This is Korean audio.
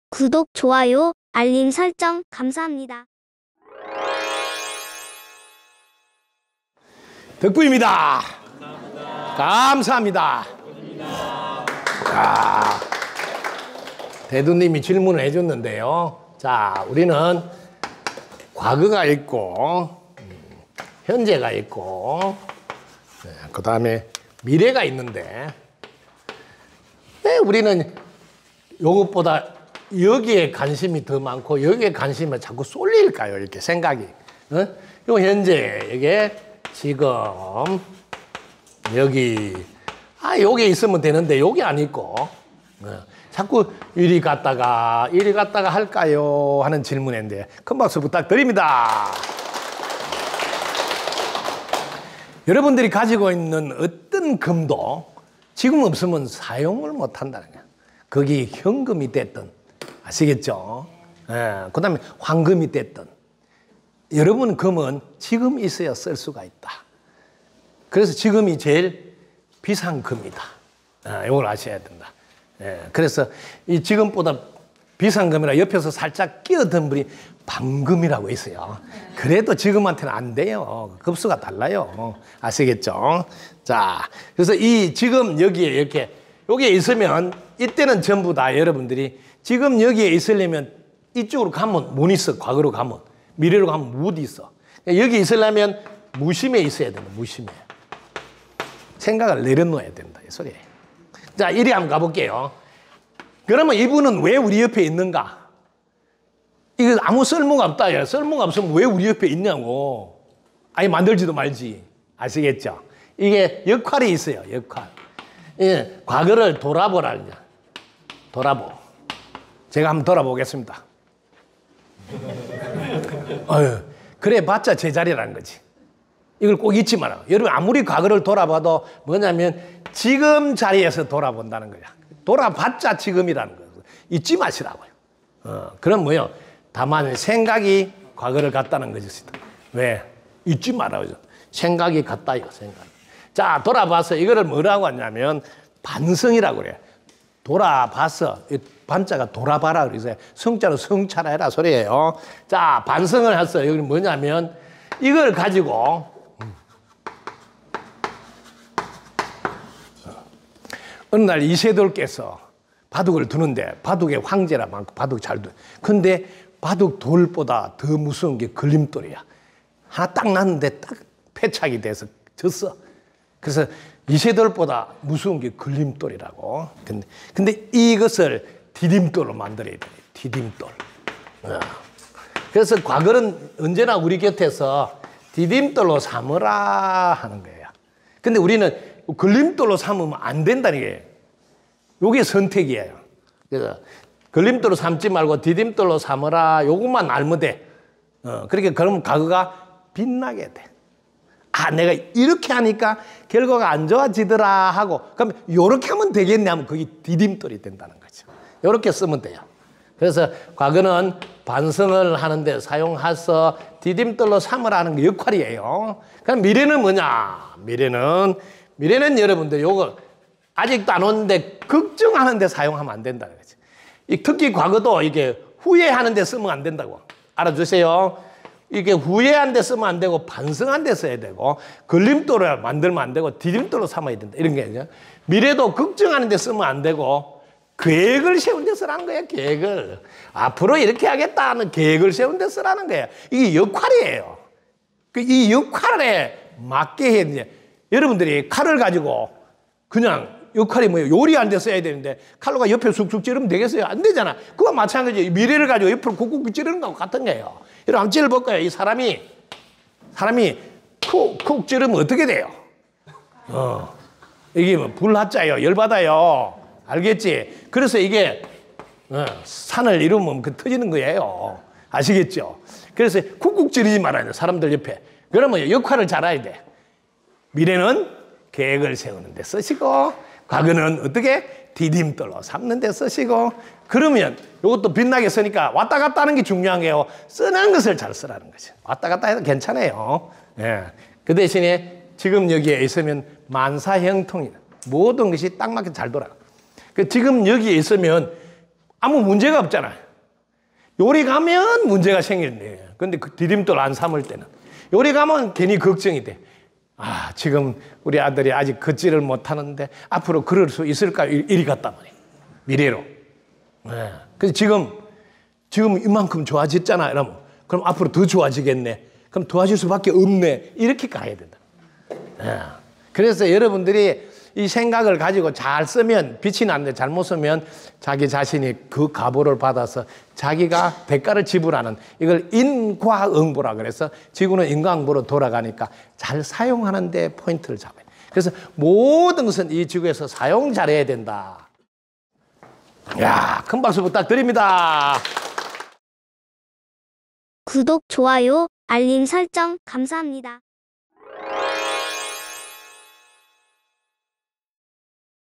구독, 좋아요, 알림 설정 감사합니다. 덕분입니다. 감사합니다. 자, 대두님이 질문을 해줬는데요. 자, 우리는 과거가 있고, 현재가 있고, 그 다음에 미래가 있는데, 왜 우리는 요것보다 여기에 관심이 더 많고, 여기에 관심을 자꾸 쏠릴까요? 이렇게 생각이. 요 현재, 이게 지금, 여기, 여기 있으면 되는데, 여기 안 있고, 자꾸 이리 갔다가 할까요? 하는 질문인데, 큰 박수 부탁드립니다. 여러분들이 가지고 있는 어떤 금도 지금 없으면 사용을 못 한다는 거예요. 거기 현금이 됐든, 아시겠죠? 그 다음에 황금이 됐든. 여러분 금은 지금 있어야 쓸 수가 있다. 그래서 지금이 제일 비싼 금이다. 이걸 아셔야 된다. 그래서 이 지금보다 비싼 금이라 옆에서 살짝 끼어든 분이 밤금이라고 있어요. 그래도 지금한테는 안 돼요. 급수가 달라요. 아시겠죠? 자, 그래서 이 지금 여기에 이렇게 여기에 있으면 이때는 전부 다 여러분들이 지금 여기에 있으려면 이쪽으로 가면 못 있어. 과거로 가면. 미래로 가면 못 있어. 여기 있으려면 무심에 있어야 된다. 무심에. 생각을 내려놓아야 된다. 이 소리예요. 자, 이리 한번 가볼게요. 그러면 이분은 왜 우리 옆에 있는가? 이거 아무 쓸모가 없다. 쓸모가 없으면 왜 우리 옆에 있냐고. 아예 만들지도 말지. 아시겠죠? 이게 역할이 있어요. 역할. 예, 과거를 돌아보라. 돌아보. 제가 한번 돌아보겠습니다. 그래 봤자 제자리라는 거지. 이걸 꼭 잊지 마라. 여러분 아무리 과거를 돌아봐도 뭐냐면 지금 자리에서 돌아본다는 거야. 돌아봤자 지금이라는 거예요. 잊지 마시라고요. 그럼 뭐요? 다만 생각이 과거를 갔다는 거지. 왜? 잊지 말아요. 생각이 갔다요. 생각. 자, 돌아봐서 이거를 뭐라고 하냐면 반성이라고 그래요. 돌아봐서 반자가 돌아봐라 그래서 성자로 성찰라 해라 소리예요. 자, 반성을 했어요. 여기는 뭐냐면 이걸 가지고 어느 날 이세돌께서 바둑을 두는데 바둑에 황제라 많고 바둑 잘 두. 근데 바둑 돌보다 더 무서운 게 걸림돌이야. 하나 딱 났는데 딱 패착이 돼서 졌어. 그래서 이세돌보다 무서운 게 걸림돌이라고. 근데 이것을 디딤돌로 만들어야 돼. 디딤돌. 그래서 과거는 언제나 우리 곁에서 디딤돌로 삼으라 하는 거예요. 근데 우리는 걸림돌로 삼으면 안 된다는 게 이게 선택이에요. 그래서 걸림돌로 삼지 말고 디딤돌로 삼으라 요것만 알면 돼. 그렇게 그러면 과거가 빛나게 돼. 내가 이렇게 하니까 결과가 안 좋아지더라 하고 그럼 요렇게 하면 되겠네 하면 그게 디딤돌이 된다는 거죠. 요렇게 쓰면 돼요. 그래서 과거는 반성을 하는데 사용해서 디딤돌로 삼으라는 게 역할이에요. 그럼 미래는 뭐냐? 미래는 여러분들 요거 아직도 안 오는데 걱정하는데 사용하면 안 된다는 거죠. 특히 과거도 이게 후회하는 데 쓰면 안 된다고. 알아주세요. 이게 후회한 데 쓰면 안 되고 반성한 데 써야 되고 걸림돌을 만들면 안 되고 디딤돌로 삼아야 된다. 이런 게 아니죠. 미래도 걱정하는 데 쓰면 안 되고 계획을 세운 데 쓰라는 거예요. 계획을. 앞으로 이렇게 하겠다는 계획을 세운 데 쓰라는 거예요. 이게 역할이에요. 이 역할에 맞게 해야 돼. 여러분들이 칼을 가지고 그냥 역할이 뭐예요? 요리하는 데 써야 되는데 칼로가 옆에 쑥쑥 찌르면 되겠어요? 안 되잖아. 그거 마찬가지예요. 미래를 가지고 옆으로 쿡쿡 찌르는 거하고 같은 거예요. 여러분 한번 찌르볼까요? 이 사람이 쿡쿡 찌르면 어떻게 돼요? 이게 뭐 불났자요. 열받아요. 알겠지? 그래서 이게 산을 이루면 그 터지는 거예요. 아시겠죠? 그래서 쿡쿡 찌르지 말아요. 사람들 옆에. 그러면 역할을 잘 알아야 돼. 미래는 계획을 세우는 데 쓰시고 과거는 어떻게? 디딤돌로 삼는 데 쓰시고 그러면 이것도 빛나게 쓰니까 왔다 갔다 하는 게 중요한 게요. 쓰는 것을 잘 쓰라는 거죠. 왔다 갔다 해도 괜찮아요. 그 대신에 지금 여기에 있으면 만사형통이다. 모든 것이 딱 맞게 잘 돌아가. 지금 여기에 있으면 아무 문제가 없잖아요. 요리 가면 문제가 생기는데, 근데 그 디딤돌 안 삼을 때는 요리 가면 괜히 걱정이 돼. 아, 지금 우리 아들이 아직 걷지를 못하는데 앞으로 걸을 수 있을까? 이리 갔단 말이에요. 미래로. 네. 그래서 지금 이만큼 좋아졌잖아. 이러면 그럼 앞으로 더 좋아지겠네. 그럼 도와줄 수밖에 없네. 이렇게 가야 된다. 네. 그래서 여러분들이 이 생각을 가지고 잘 쓰면 빛이 나는데 잘못 쓰면 자기 자신이 그 가보를 받아서 자기가 대가를 지불하는 이걸 인과응보라 그래서 지구는 인과응보로 돌아가니까 잘 사용하는 데 포인트를 잡아요. 그래서 모든 것은 이 지구에서 사용 잘해야 된다. 이야, 큰 박수 부탁드립니다. 구독, 좋아요, 알림 설정 감사합니다.